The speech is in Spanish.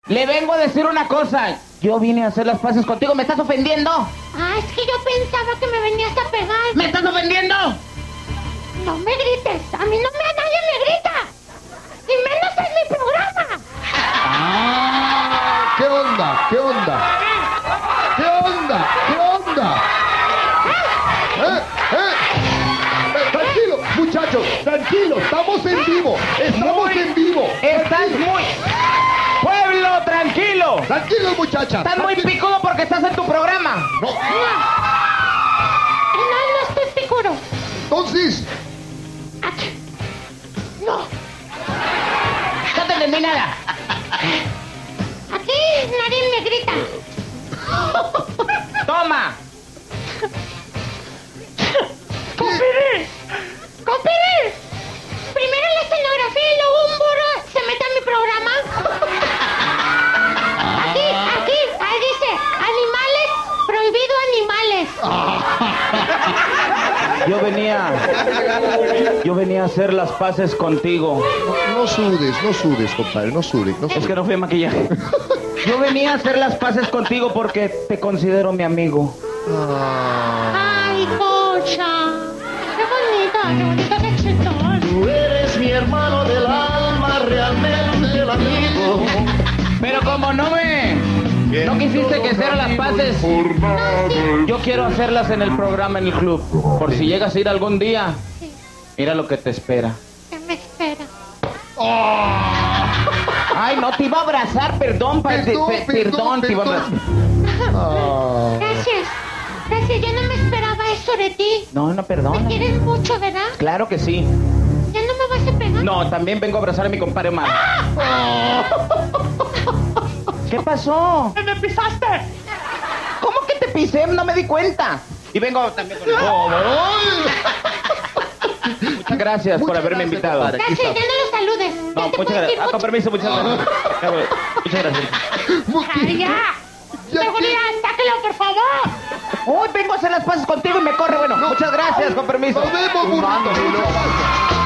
Le vengo a decir una cosa. Yo vine a hacer las paces contigo. ¿Me estás ofendiendo? Ah, es que yo pensaba que me venías a pegar. ¿Me estás ofendiendo? No me grites. A mí no nadie me grita. Y menos en mi programa. Ah, ¿qué onda? ¿Qué onda? ¿Qué onda? ¿Qué onda? Tranquilo, muchachos, tranquilo, estamos en vivo. Estamos en vivo. Estás muy... ¡Pueblo, tranquilo! Tranquilos, muchachas. Estás muy picudo porque estás en tu programa. No. No estoy seguro. Entonces, Aquí. No. No te entendí nada. Aquí nadie me grita. Toma. ¡Compiri! Primero la escenografía y luego un burro se mete a mi programa. Aquí, ahí dice, animales, prohibido animales. Yo venía a hacer las paces contigo. no sudes, compadre, no sudes. Es que no fui a maquillaje. Yo venía a hacer las paces contigo porque te considero mi amigo. Ay, cocha. Qué bonito cachetón. Tú eres mi hermano del alma, realmente el amigo. Pero como no quisiste que hiciera las paces, yo quiero hacerlas en el programa, en el club. Por si llegas a ir algún día, mira lo que te espera. ¿Qué me espera? Ay, no, te iba a abrazar, perdón, perdón, te iba a abrazar. Gracias. Yo no me esperaba eso de ti. No, Me perdón. quieres mucho, ¿verdad? Claro que sí. ¿Ya no me vas a pegar? No, también vengo a abrazar a mi compadre Omar. ¿Qué pasó? ¡Me pisaste! ¿Cómo que te pisé? No me di cuenta. Y vengo también con Muchas gracias por haberme invitado. Gracias, ya no los saludes. No, Ya te muchas puedes ir, gracias. Con permiso, muchas gracias. Muchas gracias. ¡Ay, ya! ¡Seguridad, sáquelo, por favor! Uy, vengo a hacer las paces contigo y me corre. Bueno, muchas gracias, con permiso. Nos vemos, burrito. Muchas gracias.